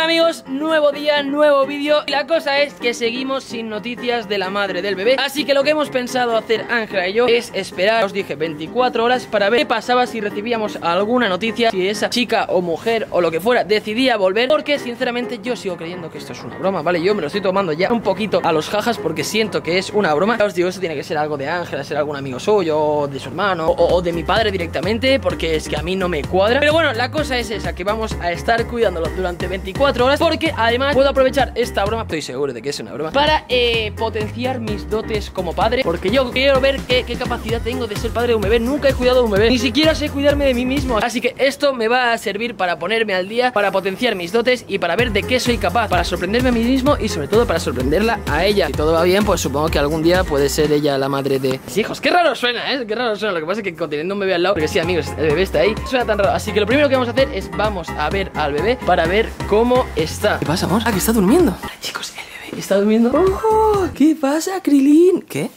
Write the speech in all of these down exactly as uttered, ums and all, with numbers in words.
amigos, nuevo día, nuevo vídeo. Y la cosa es que seguimos sin noticias de la madre del bebé. Así que lo que hemos pensado hacer Ángela y yo es esperar, os dije, veinticuatro horas para ver qué pasaba si recibíamos alguna noticia, si esa chica o mujer o lo que fuera decidía volver. Porque sinceramente yo sigo creyendo que esto es una broma, ¿vale? Yo me lo estoy tomando ya un poquito a los jajas porque siento que es una broma. Ya os digo, eso tiene que ser algo de Ángela, ser algún amigo suyo, o de su hermano, o, o de mi padre directamente, porque es que a mí no me cuadra. Pero bueno, la cosa es esa, que vamos a estar cuidándolo durante veinticuatro horas, porque además puedo aprovechar esta broma, estoy seguro de que es una broma, para eh, potenciar mis dotes como padre. Porque yo quiero ver qué, qué capacidad tengo de ser padre de un bebé. Nunca he cuidado de un bebé, ni siquiera sé cuidarme de mí mismo. Así que esto me va a servir para ponerme al día, para potenciar mis dotes y para ver de qué soy capaz, para sorprenderme a mí mismo y sobre todo para sorprenderla a ella. Si todo va bien, pues supongo que algún día puede ser ella la madre de mis hijos. Qué raro suena, ¿eh? Qué raro suena. Lo que pasa es que conteniendo un bebé al lado, porque sí, amigos, el bebé está ahí, suena tan raro. Así que lo primero que vamos a hacer es vamos a ver al bebé para ver cómo está. ¿Qué pasa, amor? Ah, que está durmiendo. Hola, chicos, el bebé está durmiendo. Oh, ¿qué pasa, Krilin? ¿Qué?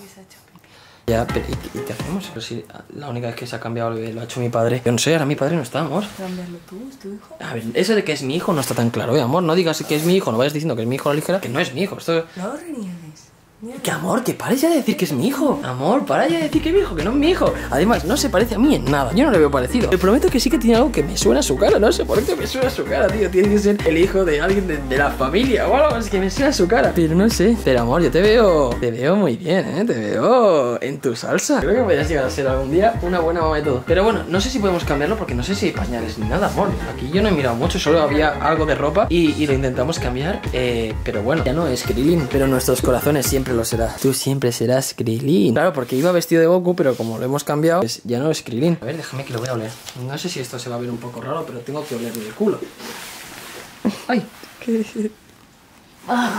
Ya, pero ¿y, y qué hacemos? Pero si la única vez que se ha cambiado el bebé lo ha hecho mi padre. Yo no sé, ahora mi padre no está, amor. Cambiarlo tú, es tu hijo. A ver, eso de que es mi hijo no está tan claro, ¿eh, amor? No digas que es mi hijo, no vayas diciendo que es mi hijo a la ligera, que no es mi hijo. Esto... No reniegues. Que amor, que pares ya de decir que es mi hijo. Amor, para ya de decir que es mi hijo, que no es mi hijo. Además, no se parece a mí en nada. Yo no le veo parecido. Te prometo que sí que tiene algo que me suena a su cara. No sé por qué me suena a su cara, tío. Tiene que ser el hijo de alguien de, de la familia o algo. Es que me suena a su cara. Pero no sé. Pero amor, yo te veo. Te veo muy bien, ¿eh? Te veo en tu salsa. Creo que podrías llegar a ser algún día una buena mamá de todo. Pero bueno, no sé si podemos cambiarlo porque no sé si hay pañales ni nada, amor. Aquí yo no he mirado mucho. Solo había algo de ropa y, y lo intentamos cambiar. Eh, pero bueno, ya no es Krilin. Pero nuestros corazones siempre lo será. Tú siempre Siempre serás Krilin. Claro, porque iba vestido de Goku, pero como lo hemos cambiado, pues ya no es Krilin. A ver, déjame que lo voy a oler. No sé si esto se va a ver un poco raro, pero tengo que olerle el culo. ¡Ay! ¿Qué? ¡Ah!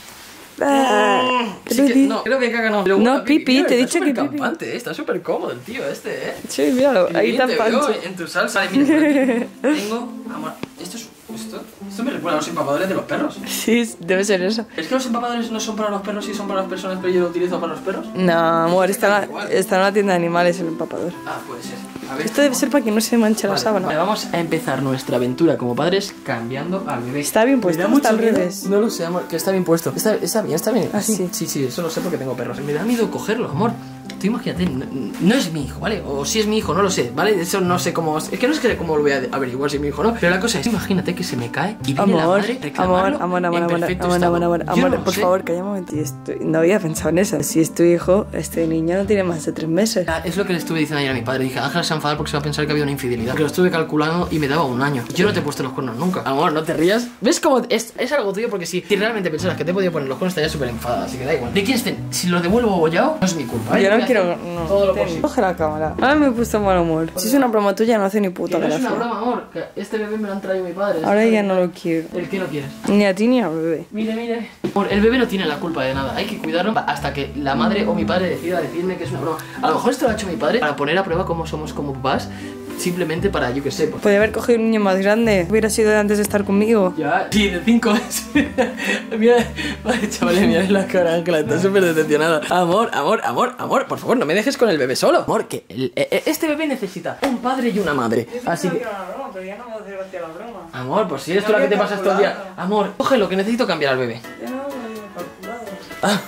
Ah, sí que, no, creo que caga no. Pero no, pipi, mira, te he está dicho que pipi. Campante, está súper cómodo el tío este, ¿eh? Sí, míralo, ahí Krilin, tan te pancho. veo en tu salsa. Vale, mira, por aquí tengo... Amor, esto es... Esto, esto me recuerda a los empapadores de los perros. Sí, debe ser eso. ¿Es que los empapadores no son para los perros y son para las personas, pero yo lo utilizo para los perros? No, amor, está en, la, está en una tienda de animales el empapador. Ah, puede ser. A ver. Esto debe ser para que no se manche Vale, la sábana. vale, vamos a empezar nuestra aventura como padres cambiando al bebé. Está bien puesto, Me da no está mucho al miedo. revés. No lo sé, amor, que está bien puesto. Está, está bien, está bien. Ah, sí. Sí, sí, eso lo sé porque tengo perros. Me da miedo cogerlo, amor. Tú imagínate, no, no es mi hijo, ¿vale? O si es mi hijo, no lo sé, ¿vale? Eso no sé cómo... Es que no es que cómo lo voy a averiguar si es mi hijo o no. Pero la cosa es, imagínate que se me cae y viene Amor, la madre amor, reclamarlo amor, amor, en amor, perfecto amor, estado. amor, amor, Yo amor, no lo por sé. favor, calla un momento. Estoy- No había pensado en eso. Si es tu hijo, este niño no tiene más de tres meses. Ah, Es lo que le estuve diciendo ayer a mi padre. Dije, Ángela se va a enfadar porque se va a pensar que había una infidelidad. Porque lo estuve calculando y me daba un año. Yo no te he puesto los cuernos nunca. Amor, no te rías. ¿Ves cómo es, es algo tuyo? Porque si, si realmente pensaras que te he podido poner los cuernos, estaría súper enfadada. Así que da igual. ¿De quién estén? Si lo devuelvo bollado, no es mi culpa, ¿eh? Yo Voy no a quiero. hacer No. todo lo Ten, posible. Coge la cámara. Ahora me he puesto mal humor. Si es una broma tuya, no hace ni puta Que no es gracia. una broma, amor. Que este bebé me lo han traído mi padre. Ahora Este ya bebé. no lo quiero. ¿El que no quieres? Ni a ti ni al bebé. Mire, mire. Amor, el bebé no tiene la culpa de nada. Hay que cuidarlo hasta que la madre o mi padre decida decirme que es una broma. A lo mejor esto lo ha hecho mi padre para poner a prueba cómo somos como papás. Simplemente para, yo que sé, pues... Podría haber cogido un niño más grande. Hubiera sido antes de estar conmigo. Ya, sí, de cinco meses. Mira, vale, chavales, mirad la cara, Ángela, está súper decepcionada. Amor, amor, amor, amor, por favor, no me dejes con el bebé solo. Amor, que el- e- este bebé necesita un padre y una madre. Así que... pero ya no me hace gracia la broma. Amor, pues si eres tú la que te pasas todo el día. Amor, cógelo, que necesito cambiar al bebé. Ya no me he calculado.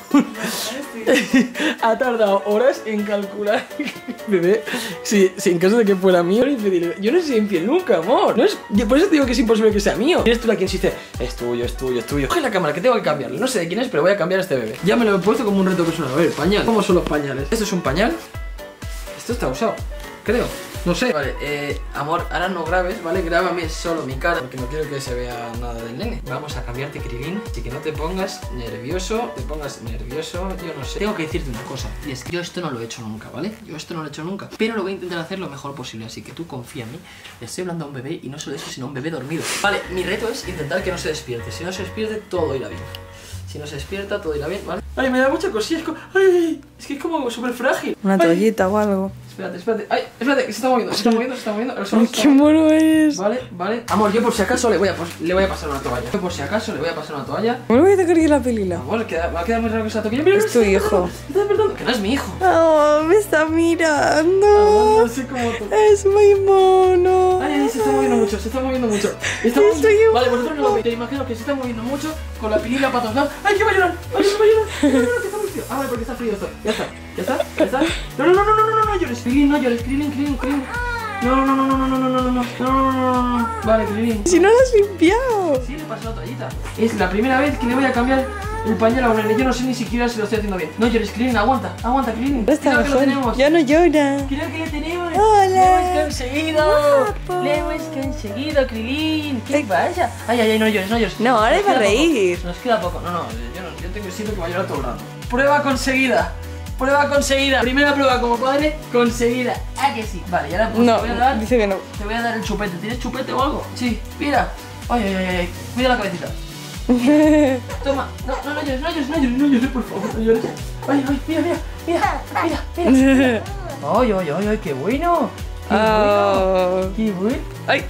Ha tardado horas en calcular bebé. Si, si en caso de que fuera mío, yo no soy infiel nunca, amor. No es, por eso te digo que es imposible que sea mío. Eres tú la que insiste, es tuyo, es tuyo, es tuyo. Coge la cámara, que tengo que cambiarlo. No sé de quién es, pero voy a cambiar a este bebé. Ya me lo he puesto como un reto personal. A ver, pañal. ¿Cómo son los pañales? ¿Esto es un pañal? Esto está usado, creo. No sé. Vale, eh, amor, ahora no grabes, ¿vale? Grábame solo mi cara, porque no quiero que se vea nada del nene. Vamos a cambiarte, Krilin. Así que no te pongas nervioso, te pongas nervioso, yo no sé. Tengo que decirte una cosa, y es que yo esto no lo he hecho nunca, ¿vale? Yo esto no lo he hecho nunca, pero lo voy a intentar hacer lo mejor posible, así que tú confía en mí. Le estoy hablando a un bebé, y no solo eso, sino a un bebé dormido. Vale, mi reto es intentar que no se despierte. Si no se despierte, todo irá bien. Si no se despierta, todo irá bien, ¿vale? Ay, me da mucha cosilla, es como... Ay, es que es como súper frágil. Una Ay. toallita o algo. espérate, espérate. Ay, espérate, que se está moviendo, se está moviendo, se está moviendo. El sol Ay, está qué mono es. Vale, vale. Amor, yo por si acaso le voy a, pues, le voy a pasar una toalla. Yo por si acaso le voy a pasar una toalla. ¿Cómo le voy a tocar yo la pelila? Amor, queda, va a quedar muy raro que se la toque yo. Mira, Es tu hijo. Está despertando. Que no es mi hijo. Oh, me está mirando. Ah, no sé cómo tú. Es muy mono. Ay, ay, se está moviendo mucho, se está moviendo mucho. Está Estoy moviendo. igual. Vale, vosotros no lo veis. Te imagino que se está moviendo mucho con la pilila para todos lados. ¡Ay, que va a llorar! ¡Ay, que va a llorar! ¡Ay, que va a llorar, que está muy frío! Ah, vale, porque está frío esto. Ya está, ya está, ya está. No, no, no, no, no, no, no, llores, Krilin, no llores, Krilin, Krilin, Krilin. No, no, no, no, no, no, no, no, no, no, no, no, no. Vale, Krilin. Si no lo has limpiado. Sí, le paso la toallita. Es la primera vez que le voy a cambiar el pañuelo a un nene. Yo no sé ni siquiera si lo estoy haciendo bien. No llores, Krilin, aguanta, aguanta, Krilin. No está Creo que lo mejor. tenemos. Ya no llora. Creo que ya tenemos. Hola. ¡Lo hemos conseguido! Guapo. ¡Lo hemos conseguido, Krilin! ¿Qué pasa? Ay, ay, ay, no llores, no llores. No, ahora Nos iba a queda reír. poco. Nos queda poco. No, no, yo, no, yo tengo siempre que va a llorar todo el rato. Prueba conseguida. Prueba conseguida. Primera prueba como padre conseguida. ¿Ah, que sí? Vale, y ahora pues, No, te voy a dar. dice que no. Te voy a dar el chupete. ¿Tienes chupete o algo? Sí, mira. Ay, ay, ay, ay. Cuida la cabecita. Toma. No, no, no llores, no llores, no llores, no llores, por favor, no llores. Ay, ay, mira, mira, mira, mira, mira. Ay, ay, ay, ay, qué bueno. Qué Oh. bueno. Qué bueno. Ay.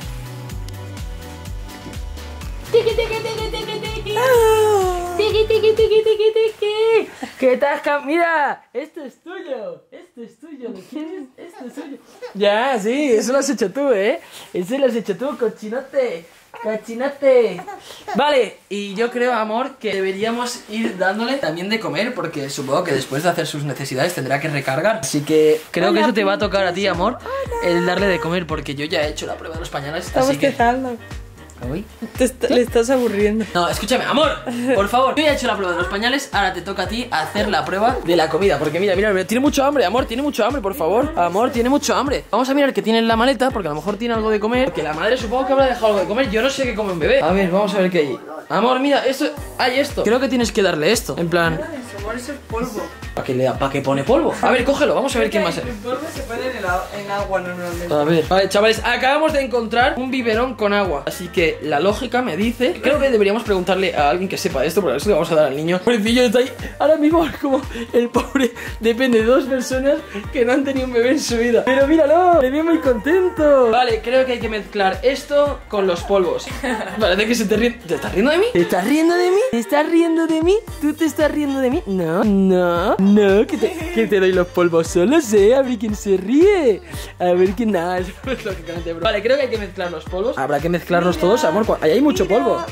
Tiki, tiki, tiki, tiki, tiki. Ah. Tiki, tiki, tiki, tiki, tiki. ¿Qué tasca? Mira, esto es tuyo. Esto es tuyo. ¿Lo quieres? Esto es tuyo. Ya, sí, eso lo has hecho tú, ¿eh? Eso lo has hecho tú, cochinote. Cochinote. Vale, y yo creo, amor, que deberíamos ir dándole también de comer, porque supongo que después de hacer sus necesidades tendrá que recargar. Así que creo Hola, que eso te va a tocar a ti, princesa. amor, el darle de comer, porque yo ya he hecho la prueba de los pañales. Estamos así que... quejando. Uy. Te est- le estás aburriendo. No, escúchame, amor, por favor. Yo ya he hecho la prueba de los pañales, ahora te toca a ti hacer la prueba de la comida. Porque mira, mira, mira, tiene mucho hambre, amor, tiene mucho hambre, por favor. Amor, tiene mucho hambre. Vamos a mirar qué tiene en la maleta, porque a lo mejor tiene algo de comer. Porque la madre supongo que habrá dejado algo de comer. Yo no sé qué come un bebé. A ver, vamos a ver qué hay. Amor, mira, esto, hay esto. Creo que tienes que darle esto. En plan, Amor, eso es polvo. ¿para qué le da? ¿Para qué pone polvo? A ver, cógelo, vamos a ver qué más hay. El polvo se pone en, el a- en agua normalmente. A ver, vale, chavales, acabamos de encontrar un biberón con agua. Así que la lógica me dice, creo que deberíamos preguntarle a alguien que sepa esto, porque a ver si le vamos a dar al niño. Pobrecillo está ahí, ahora mismo como el pobre depende de dos personas que no han tenido un bebé en su vida. Pero míralo, le veo muy contento. Vale, creo que hay que mezclar esto con los polvos. Parece que se te ríe. ¿Te estás riendo de mí? ¿Te estás riendo de mí? ¿Te estás riendo de mí? ¿Tú te estás riendo de mí? No, no, no, que te, que te doy los polvos solos, eh. A ver quién se ríe. A ver quién nada. Lógicamente, bro. Vale, creo que hay que mezclar los polvos. Habrá que mezclarlos todos, amor. Ahí hay mucho polvo.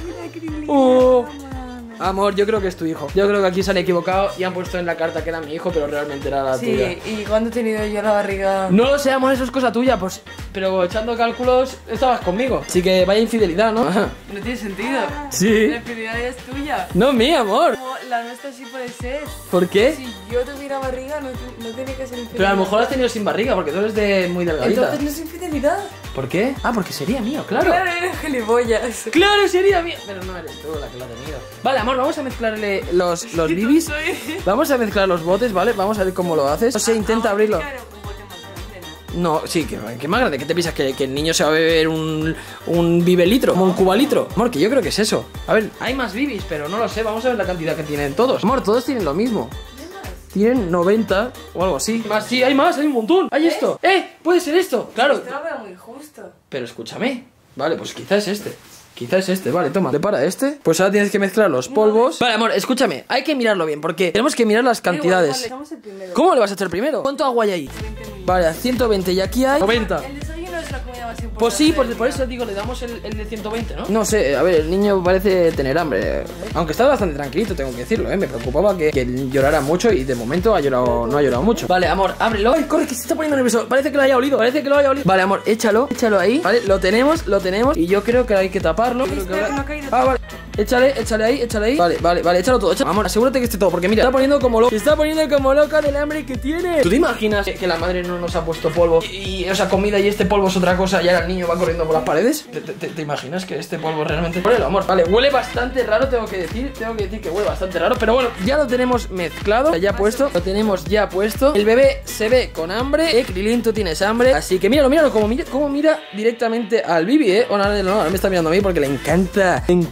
Oh. Amor, yo creo que es tu hijo. Yo creo que aquí se han equivocado y han puesto en la carta que era mi hijo, pero realmente era la tuya. Sí, y cuando he tenido yo la barriga. No lo sé, amor, eso es cosa tuya, pues. Pero echando cálculos, estabas conmigo. Así que vaya infidelidad, ¿no? No tiene sentido. Sí. La infidelidad es tuya. No mía, amor. Como la nuestra sí puede ser. ¿Por qué? Si yo tuviera barriga, no, no tiene que ser infidelidad. Pero a lo mejor has tenido sin barriga, porque tú eres de muy delgadita. Entonces no es infidelidad. ¿Por qué? Ah, porque sería mío, claro. Claro, eres gilipollas. Claro, sería mío. Pero no eres tú la que lo ha tenido. Vale, amor, vamos a mezclarle los, los bibis. Vamos a mezclar los botes, ¿vale? Vamos a ver cómo lo haces. No sé, intenta abrirlo. Claro, un bote más grande, No, sí, que, que más grande. ¿Qué te piensas? ¿Que, que el niño se va a beber un, un bibelitro? ¿Como un cubalitro? Amor, que yo creo que es eso. A ver, hay más bibis, pero no lo sé. Vamos a ver la cantidad que tienen todos. Amor, todos tienen lo mismo. Tienen noventa o algo así. Más, sí, hay más, hay un montón. Hay esto. ¡Eh! Puede ser esto. Claro. Esto lo veo muy justo. Pero escúchame. Vale, pues quizás es este. Quizás este, vale, toma. Prepara este. Pues ahora tienes que mezclar los polvos. Vale, amor, escúchame. Hay que mirarlo bien porque tenemos que mirar las cantidades. Igual, vale, el primero. ¿Cómo le vas a echar primero? ¿Cuánto agua hay ahí? Vale, a ciento veinte y aquí hay noventa. El desayuno es la comida más importante. Pues sí, pues del por día. eso digo, le damos el, el de ciento veinte, ¿no? No sé, a ver, el niño parece tener hambre. Aunque está bastante tranquilito, tengo que decirlo, ¿eh? Me preocupaba que, que llorara mucho y de momento ha llorado, no ha llorado mucho. Vale, amor, ábrelo. ¡Ay, corre, que se está poniendo nervioso! Parece que lo haya olido, parece que lo haya olido. Vale, amor, échalo, échalo ahí. Vale, lo tenemos, lo tenemos. Y yo creo que hay que taparlo. Creo que espera, habrá- que no ha caído. Ah, vale. Échale, échale ahí, échale ahí. Vale, vale, vale, échalo todo. Échalo. Amor, asegúrate que esté todo, porque mira, se está poniendo como loca. Se está poniendo como loca del hambre que tiene. ¿Tú te imaginas que, que la madre no nos ha puesto polvo y, y, o sea, comida y este polvo es otra cosa y ahora el niño va corriendo por las paredes? ¿Te, te, te imaginas que este polvo realmente... Ponelo, amor. Vale, huele bastante raro, tengo que decir. Tengo que decir que huele bastante raro. Pero bueno, ya lo tenemos mezclado, ya puesto. Lo tenemos ya puesto. El bebé se ve con hambre. Eh, Krilin, tú tienes hambre. Así que míralo, míralo, como mira, como mira directamente al bibi, eh. O no, no, no, no me está mirando a mí porque le encanta. Le encanta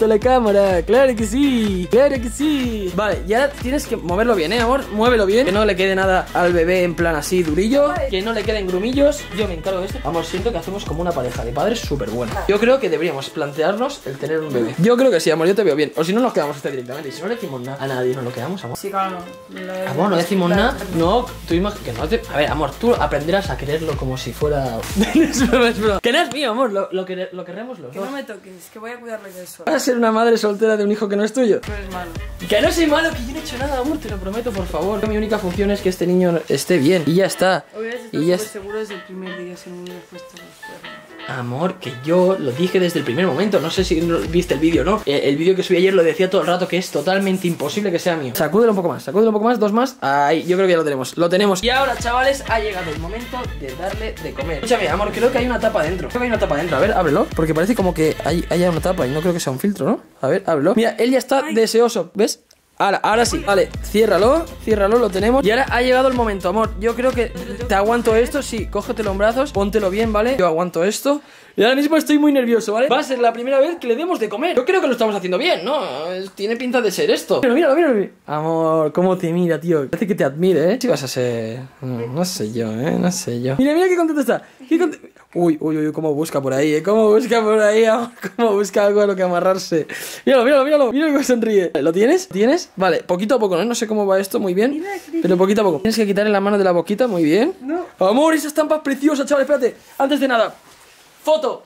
la cámara. Claro que sí, claro que sí. Vale, ya tienes que moverlo bien, ¿eh, amor? Muévelo bien, que no le quede nada al bebé en plan así durillo, que no le queden grumillos. Yo me encargo de esto. Amor, siento que hacemos como una pareja de padres súper buena. Yo creo que deberíamos plantearnos el tener un bebé. Yo creo que sí, amor, yo te veo bien. O si no, nos quedamos este directamente. Y si no le decimos nada a nadie, nos lo quedamos, amor. Sí, claro. Amor, no decimos nada. No, tú imag- que no te... A ver, amor, tú aprenderás a quererlo como si fuera... es broma, es broma. Que no es mío, amor, lo, lo, que, lo querremos los Que dos. no me toques, que voy a cuidarlo yo solo. Vas a ser una madre soltera de un hijo que no es tuyo. No eres malo. Que no soy malo, que yo no he hecho nada, amor, te lo prometo, por favor. Mi única función es que este niño esté bien. Y ya está. Hubieras Y ya estado es... seguro desde el primer día si no me hubieras puesto los cuernos. Amor, que yo lo dije desde el primer momento. No sé si no viste el vídeo, ¿no? El, el vídeo que subí ayer lo decía todo el rato que es totalmente imposible que sea mío. Sacúdelo un poco más, sacúdelo un poco más, dos más. Ahí, yo creo que ya lo tenemos, lo tenemos. Y ahora, chavales, ha llegado el momento de darle de comer. Escúchame, amor, creo que hay una tapa dentro. Creo que hay una tapa dentro, a ver, ábrelo. Porque parece como que hay, haya una tapa y no creo que sea un filtro, ¿no? A ver, ábrelo. Mira, él ya está deseoso, ¿ves? Ahora, ahora sí, vale, ciérralo, ciérralo, lo tenemos. Y ahora ha llegado el momento, amor. Yo creo que te aguanto esto, sí, cógetelo en brazos, póntelo bien, ¿vale? Yo aguanto esto. Y ahora mismo estoy muy nervioso, ¿vale? Va a ser la primera vez que le demos de comer. Yo creo que lo estamos haciendo bien, ¿no? Tiene pinta de ser esto. Pero míralo, míralo, míralo. Amor, cómo te mira, tío. Parece que te admire, ¿eh? Si vas a ser... No, no sé yo, ¿eh? No sé yo. Mira, mira qué contento está. Qué contento... Uy, uy, uy, cómo busca por ahí, ¿eh? Cómo busca por ahí, amor. Cómo busca algo a lo que amarrarse. Míralo, míralo, míralo. Mira cómo sonríe. ¿Lo tienes? ¿Tienes? Vale, poquito a poco, ¿no? No sé cómo va esto, muy bien. Pero poquito a poco. Tienes que quitarle la mano de la boquita, muy bien. No. Amor, esa estampa es preciosa, chaval. Espérate. Antes de nada. Foto.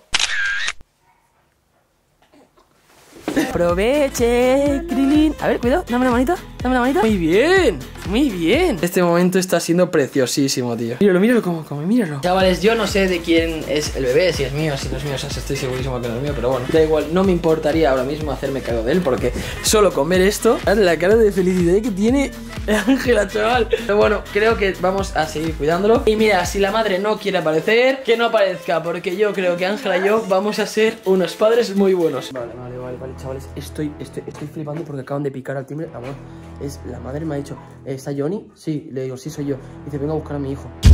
Aproveche, Krilin. A ver, cuidado, dame la manita, dame la manita. Muy bien, muy bien. Este momento está siendo preciosísimo, tío. Míralo, míralo como come, míralo. Chavales, yo no sé de quién es el bebé, si es mío, si no es mío, o sea, estoy segurísimo que no es mío, pero bueno, da igual, no me importaría ahora mismo hacerme cargo de él, porque solo comer esto, la cara de felicidad que tiene Ángela, chaval. Pero bueno, creo que vamos a seguir cuidándolo. Y mira, si la madre no quiere aparecer, que no aparezca, porque yo creo que Ángela y yo vamos a ser unos padres muy buenos. Vale, vale, vale, vale, chavales, estoy, estoy, estoy flipando porque acaban de picar al timbre. Amor, es, la madre me ha dicho, ¿está Johnny? Sí, le digo, sí soy yo. Dice, venga a buscar a mi hijo.